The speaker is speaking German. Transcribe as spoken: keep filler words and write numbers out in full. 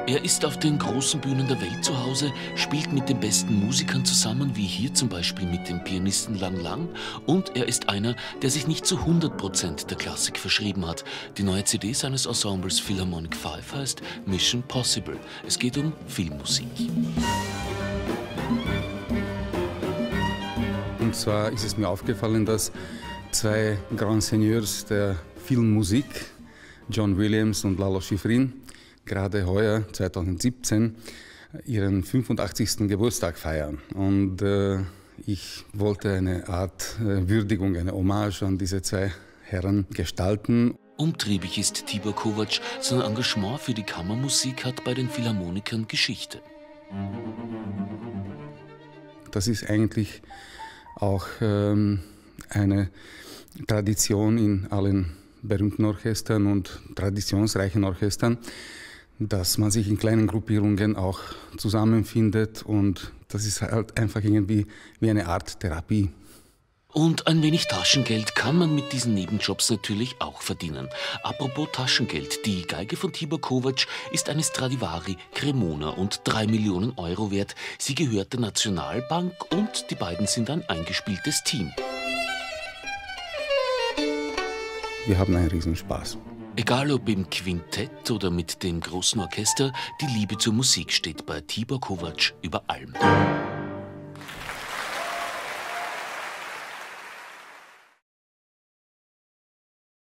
Er ist auf den großen Bühnen der Welt zu Hause, spielt mit den besten Musikern zusammen, wie hier zum Beispiel mit dem Pianisten Lang Lang. Und er ist einer, der sich nicht zu hundert Prozent der Klassik verschrieben hat. Die neue C D seines Ensembles Philharmonic Five heißt Mission Possible. Es geht um Filmmusik. Und zwar ist es mir aufgefallen, dass zwei Grand Seigneurs der Filmmusik, John Williams und Lalo Schifrin, gerade heuer, zweitausendsiebzehn, ihren fünfundachtzigsten Geburtstag feiern. Und äh, ich wollte eine Art äh, Würdigung, eine Hommage an diese zwei Herren gestalten. Umtriebig ist Tibor Kovacs. Sein Engagement für die Kammermusik hat bei den Philharmonikern Geschichte. Das ist eigentlich auch ähm, eine Tradition in allen berühmten Orchestern und traditionsreichen Orchestern, dass man sich in kleinen Gruppierungen auch zusammenfindet, und das ist halt einfach irgendwie wie eine Art Therapie. Und ein wenig Taschengeld kann man mit diesen Nebenjobs natürlich auch verdienen. Apropos Taschengeld, die Geige von Tibor Kovacs ist eine Stradivari Cremona und drei Millionen Euro wert. Sie gehört der Nationalbank und die beiden sind ein eingespieltes Team. Wir haben einen Riesenspaß. Egal ob im Quintett oder mit dem großen Orchester, die Liebe zur Musik steht bei Tibor Kovacs über allem.